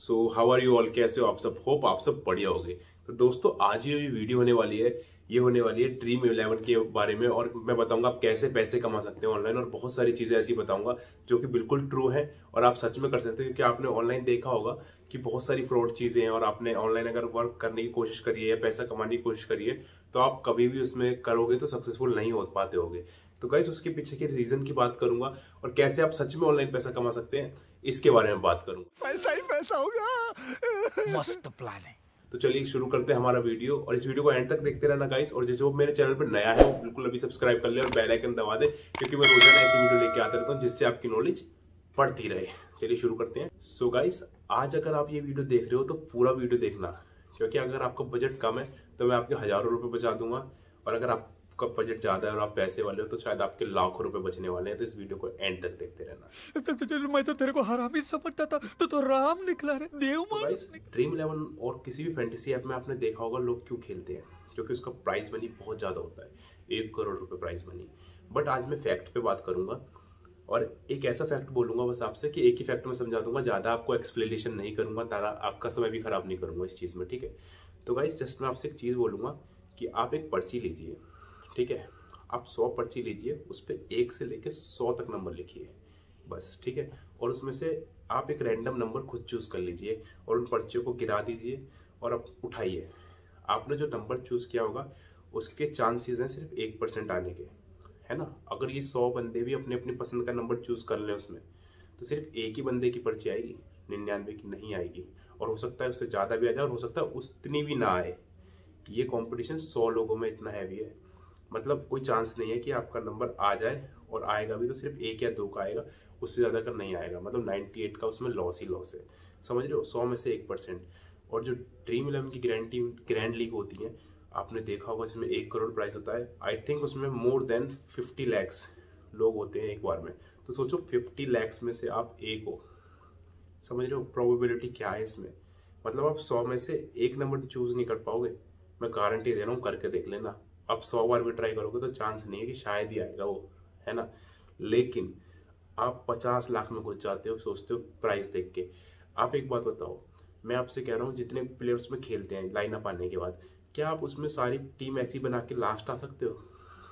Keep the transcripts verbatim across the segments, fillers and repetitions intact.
So how are you all, कैसे हो आप सब? होप आप सब बढ़िया होगे। तो दोस्तों आज ये वीडियो होने वाली है ये होने वाली है ड्रीम इलेवन के बारे में, और मैं बताऊंगा आप कैसे पैसे कमा सकते हैं ऑनलाइन, और बहुत सारी चीजें ऐसी बताऊंगा जो कि बिल्कुल ट्रू है और आप सच में कर सकते हैं। क्योंकि आपने ऑनलाइन देखा होगा कि बहुत सारी फ्रॉड चीजें हैं, और आपने ऑनलाइन अगर वर्क करने की कोशिश करी है या पैसा कमाने की कोशिश करी है तो आप कभी भी उसमें करोगे तो सक्सेसफुल नहीं हो पाते होगे। तो गाइस उसके पीछे के रीजन की बात करूंगा और कैसे आप सच में ऑनलाइन पैसा कमा सकते हैं इसके बारे में बात करूंगा। पैसा ही पैसा होगा। मस्त प्लान है। तो चलिए शुरू करते हैं हमारा वीडियो, और इस वीडियो को एंड तक देखते रहना गाइस। और जिस वो मेरे चैनल पर नया है वो बिल्कुल अभी सब्सक्राइब कर ले और बेल आइकन दबा दे, क्योंकि मैं रोजाना ऐसी वीडियो लेके आता रहता हूँ जिससे आपकी नॉलेज बढ़ती रहे। चलिए शुरू करते हैं। सो गाइस आज अगर आप ये वीडियो देख रहे हो तो पूरा वीडियो देखना, क्योंकि अगर आपका बजट कम है तो मैं आपके हजारों रुपए बचा दूंगा, और अगर आपका बजट ज्यादा है और आप पैसे वाले हो तो शायद आपके लाखों रुपए बचने वाले हैं। तो इस वीडियो को एंड तक देखते रहना। तो, तो, तो, मैं तो तेरे को हरामी समझता था, तो तो राम निकला रे, देव तो मानुस गाइस ड्रीम इलेवन और किसी भी फैंटेसी ऐप में आपने देखा होगा लोग क्यों खेलते हैं, क्योंकि उसका प्राइस मनी बहुत ज्यादा होता है, एक करोड़ रुपए प्राइस मनी। बट आज मैं फैक्ट पे बात करूंगा, और एक ऐसा फैक्ट बोलूंगा बस आपसे कि एक ही फैक्ट में समझा दूंगा, ज्यादा आपको एक्सप्लेनेशन नहीं करूंगा, तारा आपका समय भी खराब नहीं करूंगा इस चीज में, ठीक है। तो गाइस जस्ट मैं आपसे एक चीज बोलूंगा कि आप एक पर्ची लीजिए, ठीक है। आप सौ पर्ची लीजिए, उस पर एक से लेके सौ तक नंबर लिखिए बस, ठीक है। और उसमें से आप एक रैंडम नंबर खुद चूज कर लीजिए और उन पर्चियों को गिरा दीजिए और आप उठाइए। आपने जो नंबर चूज किया होगा उसके चांसेस हैं सिर्फ एक परसेंट आने के, है ना। अगर ये सौ बंदे भी अपने अपनी पसंद का नंबर चूज कर लें उसमें, तो सिर्फ एक ही बंदे की पर्ची आएगी, निन्यानवे की नहीं आएगी। और हो सकता है उससे ज़्यादा भी आ जाए और हो सकता है उतनी भी ना आए। ये कॉम्पिटिशन सौ लोगों में इतना हैवी है, मतलब कोई चांस नहीं है कि आपका नंबर आ जाए, और आएगा भी तो सिर्फ एक या दो का आएगा, उससे ज़्यादा का नहीं आएगा। मतलब अट्ठानवे का उसमें लॉस ही लॉस है, समझ रहे हो। सौ में से एक परसेंट। और जो ड्रीम इलेवन की ग्रैंड टीम ग्रैंड लीग होती है, आपने देखा होगा इसमें एक करोड़ प्राइस होता है। आई थिंक उसमें मोर देन फिफ्टी लैक्स लोग होते हैं एक बार में। तो सोचो फिफ्टी लैक्स में से आप एक हो, समझ रहे हो प्रोबेबिलिटी क्या है इसमें। मतलब आप सौ में से एक नंबर चूज नहीं कर पाओगे, मैं गारंटी दे रहा हूँ, करके देख लेना। आप सौ बार भी ट्राई करोगे तो चांस नहीं है कि शायद ही आएगा वो, है ना। लेकिन आप पचास लाख में घुस जाते हो सोचते हो प्राइस देख के। आप एक बात बताओ, मैं आपसे कह रहा हूँ जितने प्लेयर्स में खेलते हैं लाइन अप आने के बाद, क्या आप उसमें सारी टीम ऐसी बना के लास्ट आ सकते हो?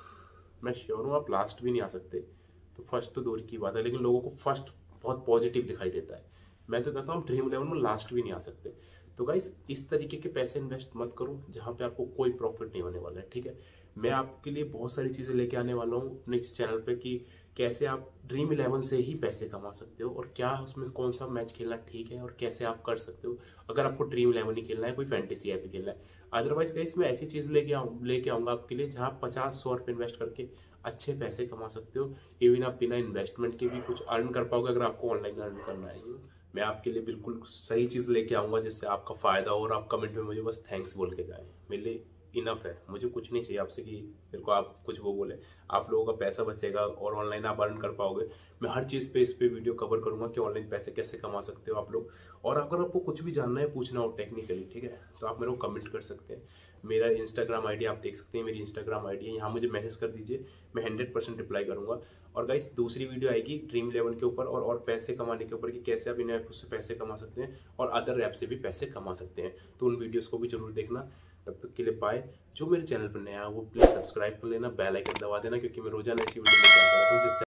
मैं श्योर हूँ आप लास्ट भी नहीं आ सकते। तो फर्स्ट तो दूर की बात है, लेकिन लोगों को फर्स्ट बहुत पॉजिटिव दिखाई देता है। मैं तो कहता हूँ ड्रीम इलेवन में लास्ट भी नहीं आ सकते। तो गाइस इस तरीके के पैसे इन्वेस्ट मत करो जहाँ पे आपको कोई प्रॉफिट नहीं होने वाला है, ठीक है। मैं आपके लिए बहुत सारी चीज़ें लेके आने वाला हूँ अपने इस चैनल पे कि कैसे आप ड्रीम इलेवन से ही पैसे कमा सकते हो, और क्या उसमें कौन सा मैच खेलना ठीक है और कैसे आप कर सकते हो अगर आपको ड्रीम इलेवन ही खेलना है, कोई फैंटेसी ऐप ही खेलना है। अदरवाइज गाइस मैं ऐसी चीज़ लेके आऊँ लेके आऊँगा आपके लिए जहाँ पचास सौ रुपये इन्वेस्ट करके अच्छे पैसे कमा सकते हो। इवन आप बिना इन्वेस्टमेंट के भी कुछ अर्न कर पाओगे अगर आपको ऑनलाइन अर्न करना है। मैं आपके लिए बिल्कुल सही चीज़ लेके आऊँगा जिससे आपका फ़ायदा हो, और आप कमेंट में मुझे बस थैंक्स बोल के जाएं। मेरे लिए इनफ है, मुझे कुछ नहीं चाहिए आपसे कि मेरे को आप कुछ वो बोले। आप लोगों का पैसा बचेगा और ऑनलाइन आप अर्न कर पाओगे। मैं हर चीज़ पे इस पे वीडियो कवर करूँगा कि ऑनलाइन पैसे कैसे कमा सकते हो आप लोग। और अगर आपको कुछ भी जानना है पूछना हो टेक्निकली, ठीक है, तो आप मेरे को कमेंट कर सकते हैं। मेरा इंस्टाग्राम आईडी आप देख सकते हैं, मेरी इंस्टाग्राम आईडी है, यहाँ मुझे मैसेज कर दीजिए, मैं हंड्रेड परसेंट रिप्लाई करूँगा। और गाइस दूसरी वीडियो आएगी ड्रीम इलेवन के ऊपर और और पैसे कमाने के ऊपर कि कैसे आप इन ऐप से पैसे कमा सकते हैं और अदर ऐप से भी पैसे कमा सकते हैं। तो उन वीडियोस को भी जरूर देखना। तब तक के लिए बाय। जो मेरे चैनल पर नया है वो प्लीज़ सब्सक्राइब कर लेना, बेल आइकन दबा देना, क्योंकि मैं रोजाना ऐसी वीडियो लेके आता रहता हूँ जिससे